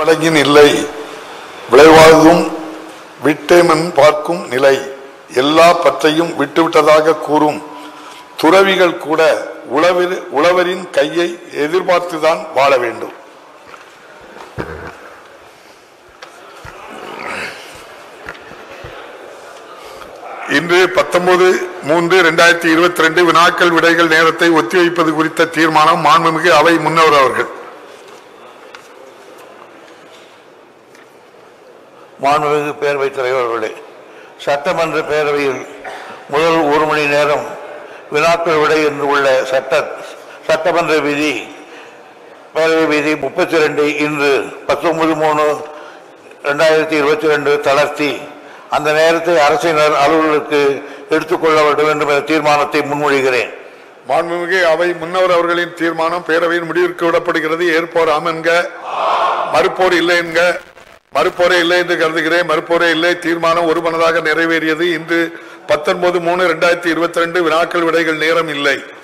படங்கின் இல்லை விளைவாகும் விட்டேமன் பார்க்கும் நிலை எல்லா பற்றையும் விட்டுவிட்டதாக கூறும் துறவிகள் கூட உழவரின் கையை எதிர்பார்த்துதான் வாழ வேண்டும். இன்று 19/3/2022 வினாக்கள் விடைகள் நேரத்தை ஒத்திவைப்பது குறித்த தீர்மானம் மாண்புமிகு அவை முன்னவர் அவர்கள். மாண்புமிகு பேரவைத் தலைவர் அவர்களே, சட்டமன்ற பேரவையில் முதல் 1 மணி நேரம் வினாக்கள் விடை என்று உள்ள சட்டமன்ற விதி பேரவை விதி 32 இன்று 19/3/2022 தளர்த்தி அந்த நேரத்தை அரசினர் அலுவலர்களுக்கு எடுத்துக்கொள்ள வேண்டும் என்ற தீர்மானத்தை முன்மொழிகிறேன். மாண்புமிகு அவை முன்னவர் அவர்களின் தீர்மானம் பேரவையின் முடிவிற்கு விடப்படுகிறது. ஏற்போர் ஆம் என்க, மறுப்போர் இல்லை என்க. மறுப்போரே இல்லை என்று கருதுகிறேன். மறுப்போரே இல்லை. தீர்மானம் ஒருமனதாக நிறைவேறியது. இன்று 19/3/2022 வினாக்கள் விடைகள் நேரம் இல்லை.